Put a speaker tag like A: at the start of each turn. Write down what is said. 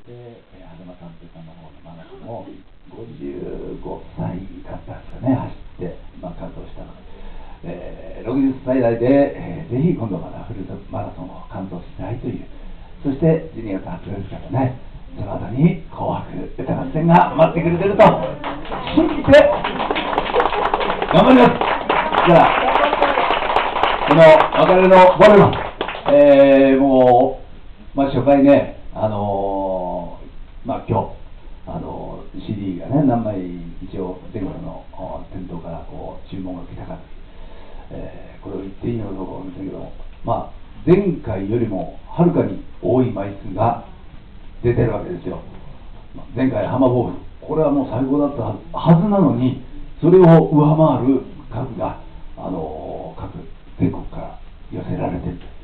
A: で、狭間寛平さんの方のマラソンも55歳だったんですかね、走って、完走したので、60歳代で、ぜひ今度またフルマラソンを完走したいという、そして12月20日ですからね、その後に紅白歌合戦が待ってくれてると信じて頑張ります。じゃあ、この別れのボレロ、もう、初回ね、今日、CD がね、何枚一応前後の店頭から注文が来たかという、これを言っていいのかどうかわかりませんけども、前回よりもはるかに多い枚数が出てるわけですよ。前回浜ボール、これはもう最高だったはずなのに、それを上回る数が各全国から寄せられている。